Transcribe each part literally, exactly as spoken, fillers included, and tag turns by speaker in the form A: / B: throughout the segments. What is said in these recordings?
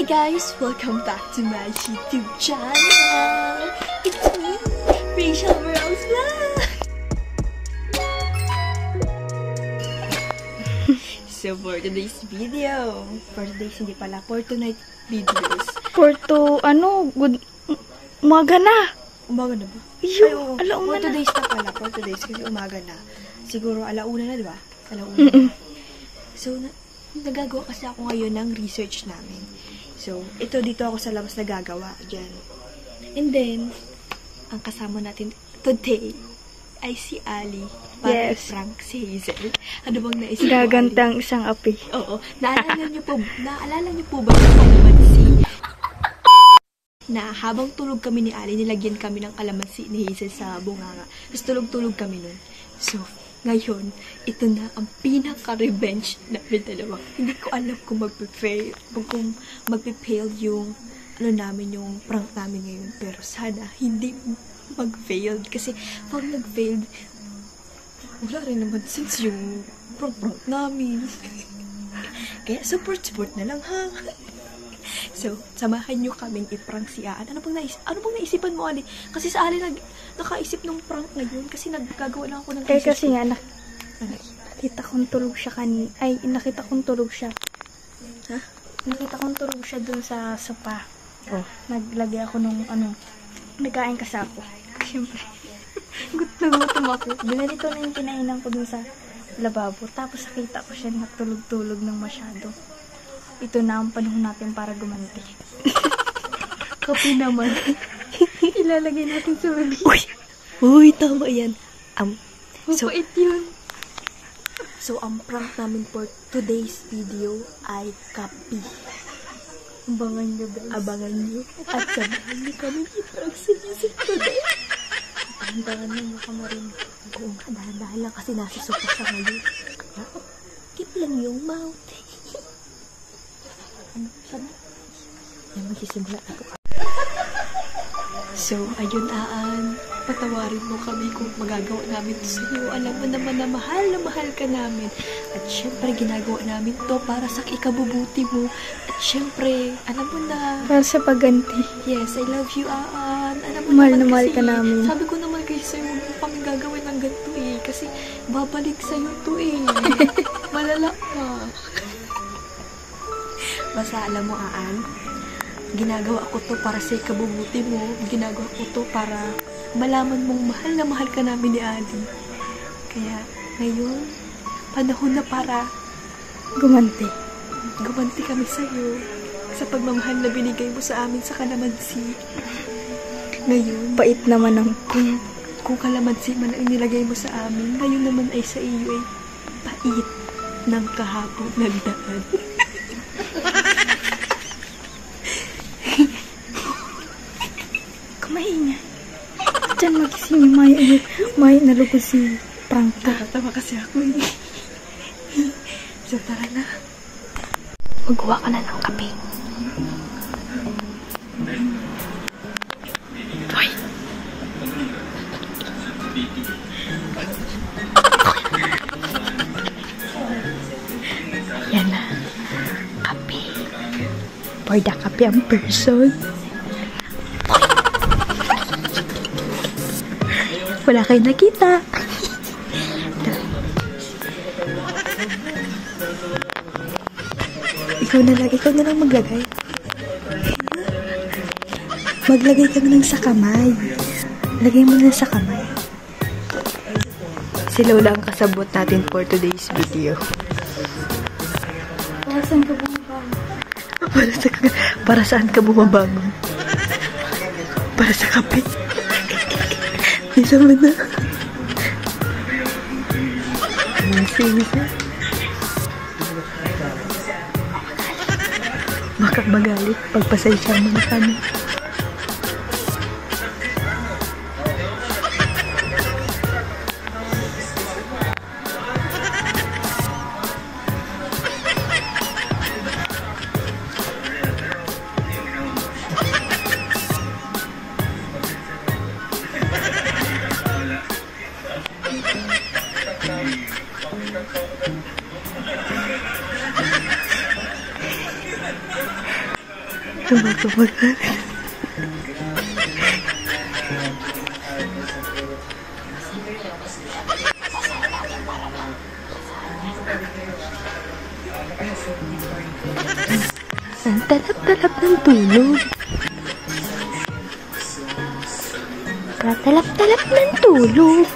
A: guys! Welcome back to my YouTube channel! It's me, Rachel Merles Vlog! So for today's video, for today's hindi pala, for tonight videos.
B: For to, ano, good, umaga na!
A: Umaga na ba?
B: Iyo, alauna
A: na. For today's na pala, for today's kasi umaga na. Siguro alauna na, di ba? Alauna
B: mm -mm.
A: So, na nagagawa kasi ako ngayon ng research namin. So, ito dito ako sa labas nagagawa. Diyan. And then, ang kasama natin today ay si Ali. Para
B: yes.
A: Prank si Hazel. Ano bang naisip mo,
B: gagantang isang api.
A: Oo. Naalala niyo po, naalala niyo po ba yung kalamansi? Na habang tulog kami ni Ali, nilagyan kami ng kalamansi ni Hazel sa bunganga. Tapos tulog-tulog kami nun. So, ngayon, ito na ang pinaka-revenge namin dalawa. Hindi ko alam kung mag-fail, kung mag-fail yung, ano namin, yung prank namin ngayon. Pero sana, hindi mag-fail. Kasi, pag nag-fail, wala rin naman sense yung prank-prank namin. Kaya, support-support na lang, ha? So, samahan nyo kaming i-prank si Aan. Ano pang, naisip, ano pang naisipan mo, Ali? Kasi sa Ali, nag, nakaisip ng prank ngayon. Kasi naggagawa lang ako ng...
B: Kaya kasi nga, nak nakita kong tulog siya kanina. Ay, nakita kong tulog siya.
A: Ha?
B: Nakita kong tulog siya dun sa sopa.
A: Oh.
B: Naglagay ako nung, ano, nagkain kasi ako. Siyempre. Gutom na gutom ako. Binalito na yung kinainan ko dun sa lababo. Tapos nakita ko siya natulog-tulog ng masyado. Ito na ang panahon natin para gumanti. Kapi naman. Ilalagay natin sa ulit.
A: Uy! Uy, tama yan. Um,
B: so, Mapait yun.
A: So, ang prank namin for today's video ay kapi.
B: Abangan nyo, guys.
A: Abangan nyo. At sabahan nyo kami i-prank si Hazel today.
B: Dahan-dahan nyo baka marinig.
A: Oo nga, dahan-dahan lang kasi nasa sopa siya ngayon. Keep lang yung mouth. Ano? Sabi? Yan, magsisimula ako. So, ayun, Aan. Patawarin mo kami kung magagawa namin ito sa iyo. Alam mo naman na mahal na mahal ka namin. At syempre, ginagawa namin to para sa ikabubuti mo. At syempre, alam mo na.
B: Para sa pagganti.
A: Yes, I love you, Aan. Alam mo
B: mahal
A: naman
B: na mahal
A: kasi,
B: ka namin.
A: Sabi ko naman kayo sa'yo, huwag mo kami gagawin ng ganito eh. Kasi babalik sa'yo to eh. Malala ka. Basta alam mo, Aan, ginagawa ko to para sa ikabubuti mo. Ginagawa ko to para malaman mong mahal na mahal ka namin ni Ali. Kaya, ngayon, panahon na para
B: gumanti.
A: Gumanti kami sa'yo sa pagmamahal na binigay mo sa amin sa kalamansi. Ngayon,
B: pait naman ng
A: kung, kung kalamansi man ang nilagay mo sa amin, ngayon naman ay sa iyo ay pait ng kahapon nagdaan.
B: Kumaingay. Diyan magising yung Maya. Maya nalugod si Prangka.
A: Tama kasi ako eh. So tara na.
B: Magawa ka na ng kape. Hoy. Yan na. Kape. For the kape ang person. Wala kayo nakita.
A: Ikaw na lang, ikaw na lang maglagay. Maglagay ka na lang sa kamay. Lagay mo na sa kamay. Si Lola ang kasabot natin for today's video.
B: Para saan ka bumabangon?
A: Para, sa, para saan ka bumabangon? Para sa kape. Isa mo na. Sige, sige. Baka magalit. Pagpasensya mo na kami. Tumatabagan. Ang talap-talap ng tulog. Katalap-talap ng tulog.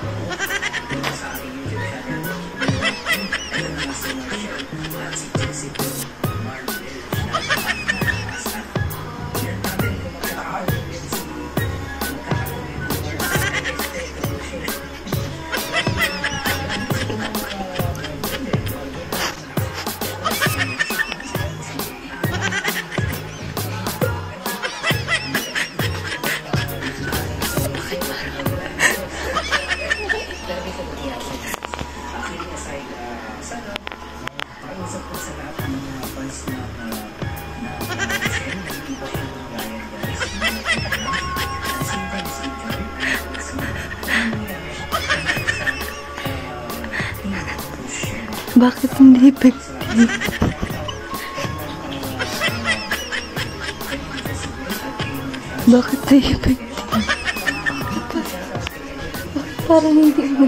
A: Bakit hindi effective? Bakit hindi effective? Parang hindi mo.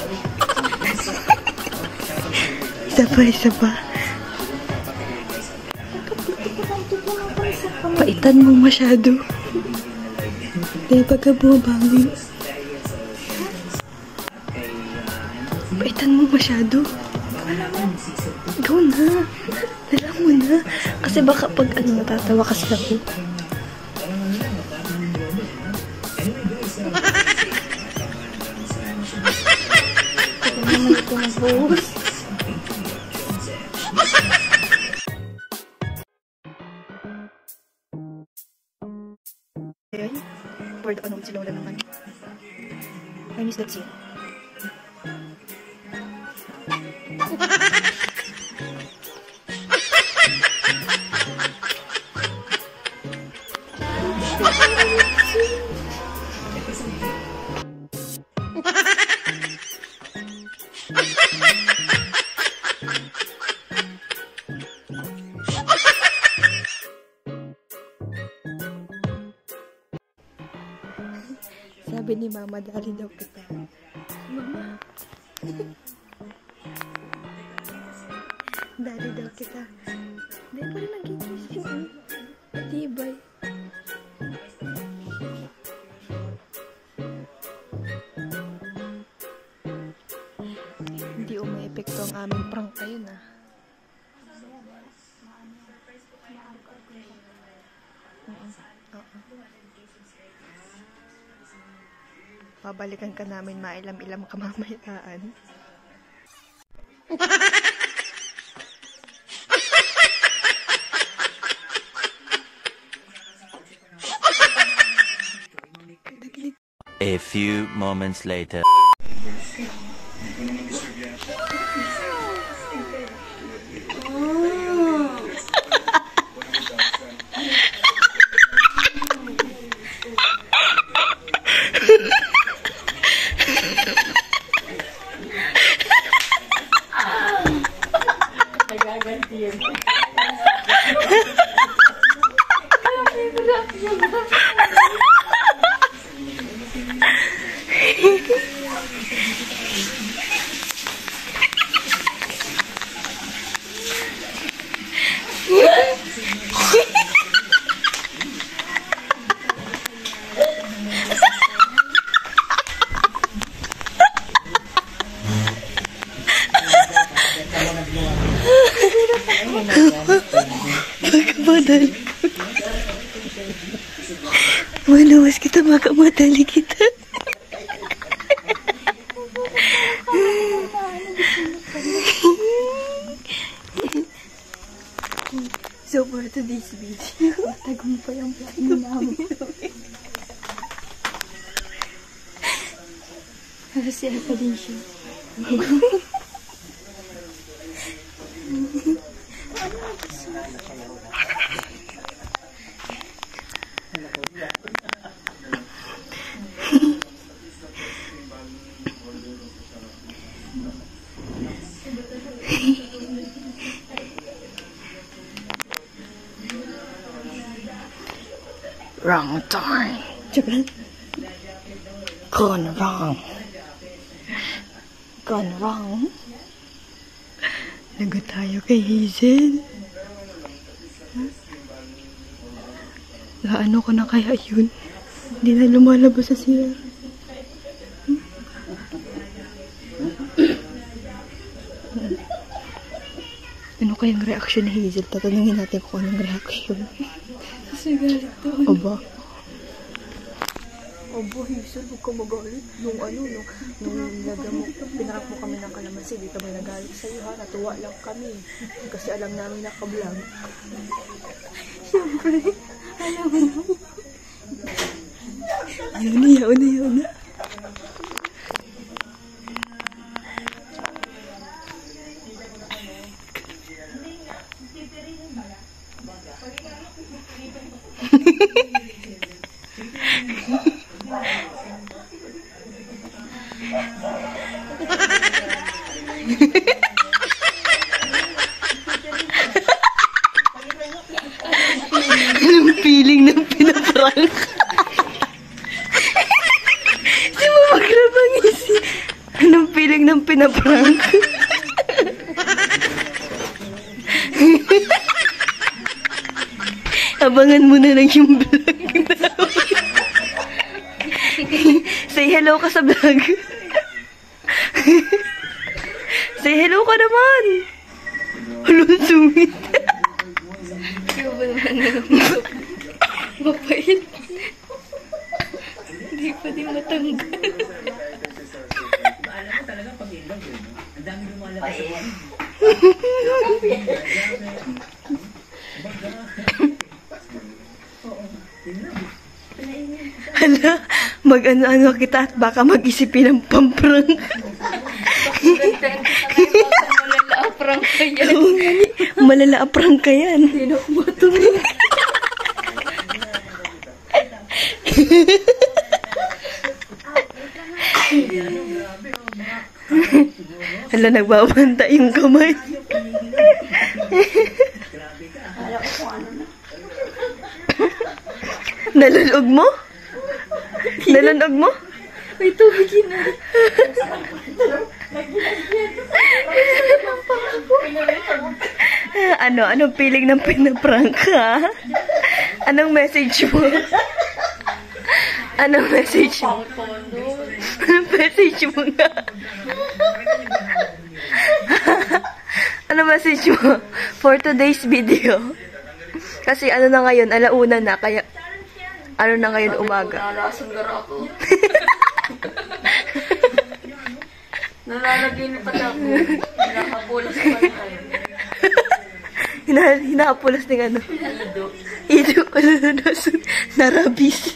A: Isa pa, isa pa. Paitan mo masyado. Dahil pagka bumabangon. Paitan mo masyado. Ikaw na. Dala mo na. Kasi baka pag ano, matatawa kasi ako. Ito naman ito na boss. Ayun. For the ano, si Lola naman. I miss that scene. Sabi ni Mama, dali daw kita. Mama. Dali daw kita. Hindi pa rin nag-iisip. Matibay. Hindi umaepekto ang aming prank kayo na. Pabalikan ka namin mailam-ilam kamamayaan.
C: A few moments later.
A: Madali. Manawas kita, makamadali kita. So for today's video,
B: tagumpay ang plano namin.
A: Masaya pa din siya.
B: Wrong time.
A: Joke lang.
B: Gone wrong. Gone wrong.
A: Lagot tayo kay Hazel. Huh? Gaano ko na kaya yun? Hindi na lumalabas sa C R. Hmm? Ano kayang reaction ni Hazel? Tatanungin natin kung anong reaction. Kasi galit to. Aba. Aba, Hazel, huwag ka magalit. Nung ano, nung, nung nagamo, pinarap mo kami ng kalamansi, di kami nagalit sa'yo ha. Natuwa lang kami. Kasi alam namin nakablog. Siyempre, alam mo na. Ayaw na, ayaw na, ayaw na. Anong feeling ng pinaprank? Di mo magrabang isi. Anong feeling ng pinaprank? Abangan mo na lang yung vlog na. Say hello ka sa vlog. Say hello ka naman. Hello, sumit. Mapait. Hindi pa din matanggal.
D: Alam mo talaga pag ilog eh. Ang dami lumalabas sa wall.
A: Hala, mag-ano-ano kita at baka mag-isipin ng pamprang.
B: Malala-aprang ka yan.
A: Malala-aprang ka yan.
B: Hindi na kumatulog.
A: Hala, nagbabanta yung kamay. Nalulog mo? Nalulog mo?
B: May tubig yun na.
A: Ano? Anong feeling ng pinaprank ha? Anong message mo? Anong message mo? Anong message mo nga? Anong message mo? For today's video. Kasi ano na ngayon, alauna na, kaya ano na ngayon umaga.
B: Nalasan gara ako. Nalalagay pa ako. Nakapulas pa tayo.
A: Hina, hinapulas ng ano?
B: Ido.
A: Ido. Ano na nasun? Narabis.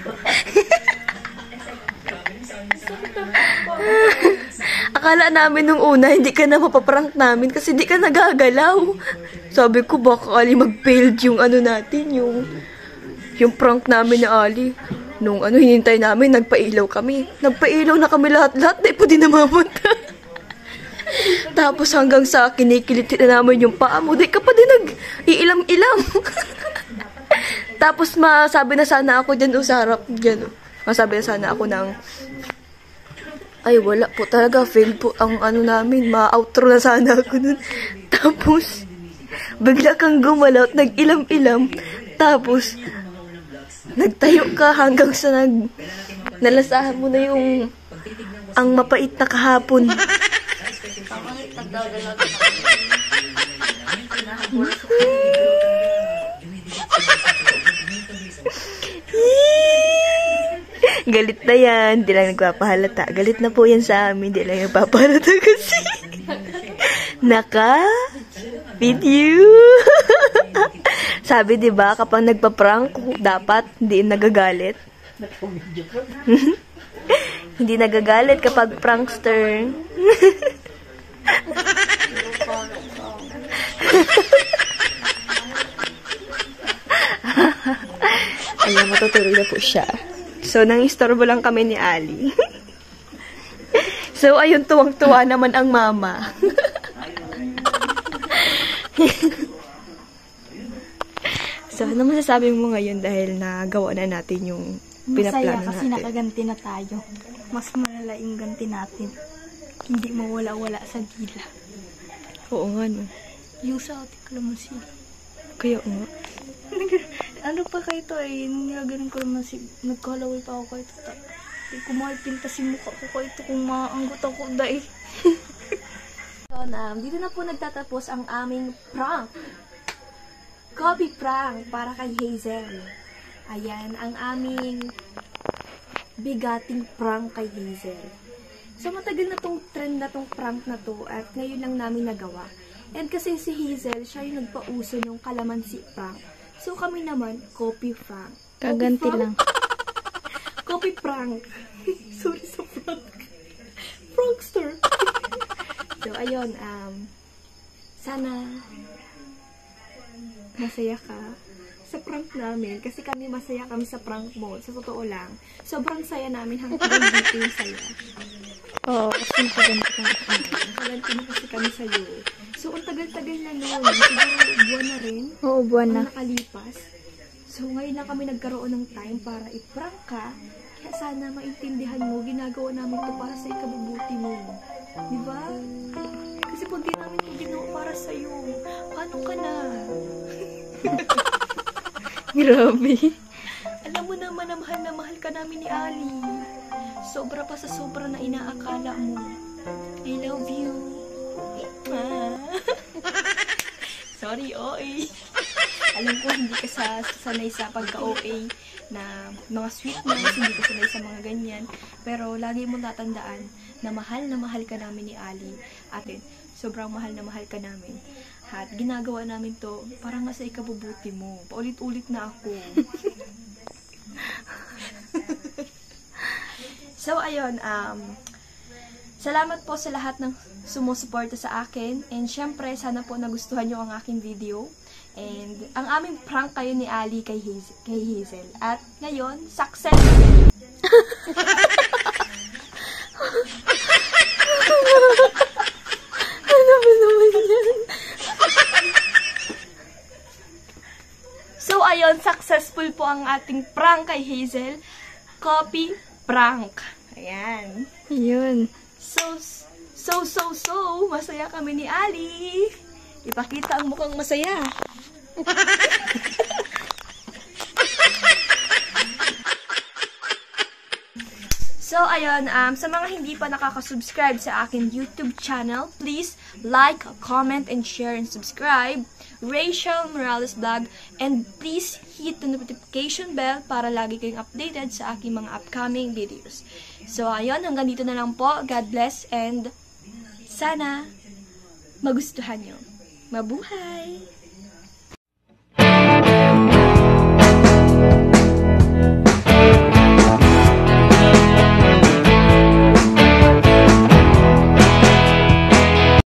A: Akala namin nung una, hindi ka na mapaprank namin kasi hindi ka nagagalaw. Sabi ko, baka Ali mag-failed yung ano natin, yung yung prank namin ni Ali. Nung ano, hinintay namin, nagpailaw kami. Nagpailaw na kami lahat-lahat, di po din namamanta. Tapos hanggang sa kinikilitin na namin yung paa mo, di ka pa din nag-iilam-ilam. Tapos masabi na sana ako dyan o sa harap dyan. Masabi na sana ako ng, ay wala po talaga, fail po ang ano namin, ma-outro na sana ako nun. Tapos, bigla kang gumalaw at nag-ilam-ilam. Tapos, nagtayo ka hanggang sa nag nalasahan mo na yung ang mapait na kahapon. Galit na yan. Hindi lang nagpapahalata. Galit na po yan sa amin. Hindi lang nagpapahalata kasi naka video. Sabi, di ba, kapag nagpa-prank, dapat hindi nagagalit. Hindi nagagalit kapag prankster. Alam, matutulog na po siya. So, nang-istorbo lang kami ni Ali. So, ayun, tuwang-tuwa naman ang mama. So, ano masasabi mo ngayon dahil nagawa na natin yung
B: Masaya
A: pinaplano
B: kasi
A: natin?
B: nakaganti na tayo. Mas malala yung ganti natin. Hindi mawala-wala sa gila.
A: Oo nga, no.
B: Yung sa ating kalamansi.
A: Kaya nga.
B: Ano pa kayo to eh, nilaganan ko naman si, nagkalaway pa ako kayo to. Hindi ko makipinta si mukha ko kayo to kung maanggot ako dahil.
A: So, um, dito na po nagtatapos ang aming prank. Copy prank para kay Hazel. Ayan, ang aming bigating prank kay Hazel. So, matagal na tong trend na tong prank na to at ngayon lang namin nagawa. And kasi si Hazel, siya yung nagpauso ng kalamansi prank. So, kami naman, copy prank.
B: Kaganti
A: Copy
B: lang.
A: Copy prank. Sorry sa prank. Prankster. So, ayun, um, sana masaya ka sa prank namin. Kasi kami masaya kami sa prank mo. Sa totoo lang, sobrang saya namin hanggang dito yung saya.
B: Oo, kasi kaganti lang.
A: Kaganti na kasi kami sa'yo. So, ang tagal-tagal na noon. Siguro buwan na rin.
B: Oo, buwan na.
A: Ang nakalipas. So, ngayon lang kami nagkaroon ng time para i-prank ka. Kaya sana maintindihan mo, ginagawa namin to para sa ikabubuti mo. Diba? Kasi pag di namin ito ginawa para sa'yo, paano ka na?
B: Grabe.
A: Alam mo naman na mahal na mahal ka namin ni Ali. Sobra pa sa sobra na inaakala mo. I love you. Ah. Sorry, O A. Alam ko hindi ka sa sanay sa pagka-O A na mga sweetness, hindi ka sanay sa mga ganyan. Pero lagi mo tatandaan na mahal na mahal ka namin ni Ali. Atin, sobrang mahal na mahal ka namin. At ginagawa namin to para nga sa ikabubuti mo. Paulit-ulit na ako. So, ayun, um, salamat po sa lahat ng sumusuporta sa akin. And syempre, sana po nagustuhan nyo ang aking video. And ang aming prank kayo ni Ali kay Hazel. Kay Hazel. At ngayon, success!
B: Ano ba naman yan?
A: So, ayun, successful po ang ating prank kay Hazel. Copy prank. Ayan.
B: Yun.
A: So, so, so, so, masaya kami ni Ali. Ipakita ang mukhang masaya. So, ayun, um, sa mga hindi pa nakaka-subscribe sa akin YouTube channel, please like, comment, and share, and subscribe. Rachel Morales Vlog, and please hit the notification bell para lagi kayong updated sa aking mga upcoming videos. So, ayun, hanggang dito na lang po. God bless, and sana magustuhan nyo. Mabuhay!